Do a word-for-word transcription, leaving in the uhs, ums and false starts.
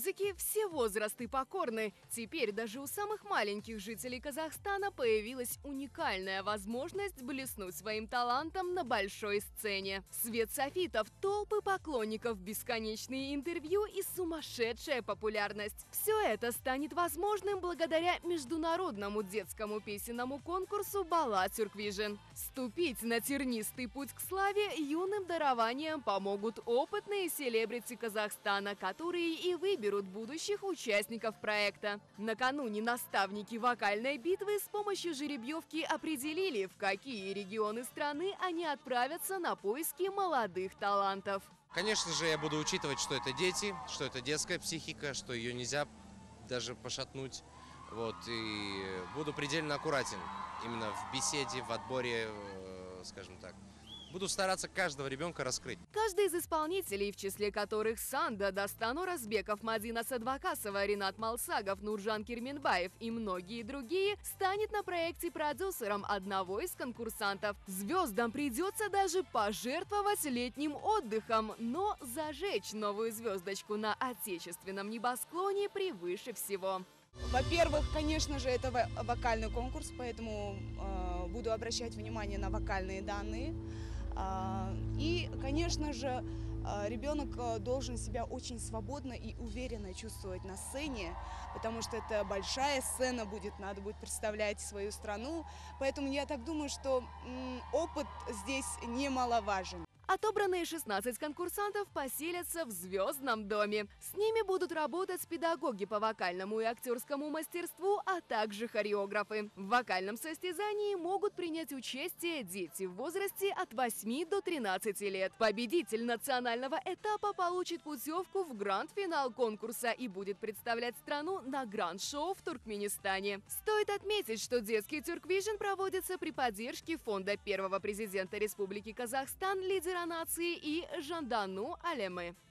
музыки все возрасты покорны. Теперь даже у самых маленьких жителей Казахстана появилась уникальная возможность блеснуть своим талантом на большой сцене. Свет софитов, толпы поклонников, бесконечные интервью и сумасшедшая популярность. Все это станет возможным благодаря международному детскому песенному конкурсу «Бала Тюрквижн». Ступить на тернистый путь к славе юным дарованиям помогут опытные селебрити Казахстана, которые и выберут будущих участников проекта. Накануне наставники вокальной битвы с помощью жеребьевки определили, в какие регионы страны они отправятся на поиски молодых талантов. Конечно же, я буду учитывать, что это дети, что это детская психика, что ее нельзя даже пошатнуть. Вот, и буду предельно аккуратен именно в беседе, в отборе, скажем так. Буду стараться каждого ребенка раскрыть. Каждый из исполнителей, в числе которых Санда, Дастан Оразбеков, Мадина Садвакасова, Ринат Малсагов, Нуржан Кирменбаев и многие другие, станет на проекте продюсером одного из конкурсантов. Звездам придется даже пожертвовать летним отдыхом, но зажечь новую звездочку на отечественном небосклоне превыше всего. Во-первых, конечно же, это вокальный конкурс, поэтому э, буду обращать внимание на вокальные данные. Э, и, конечно же, э, ребенок должен себя очень свободно и уверенно чувствовать на сцене, потому что это большая сцена будет, надо будет представлять свою страну. Поэтому я так думаю, что м, опыт здесь немаловажен. Отобранные шестнадцать конкурсантов поселятся в звездном доме. С ними будут работать педагоги по вокальному и актерскому мастерству, а также хореографы. В вокальном состязании могут принять участие дети в возрасте от восьми до тринадцати лет. Победитель национального этапа получит путевку в гранд-финал конкурса и будет представлять страну на гранд-шоу в Туркменистане. Стоит отметить, что детский Тюрквижн проводится при поддержке фонда первого президента Республики Казахстан, лидера нации и Жандану Алемы.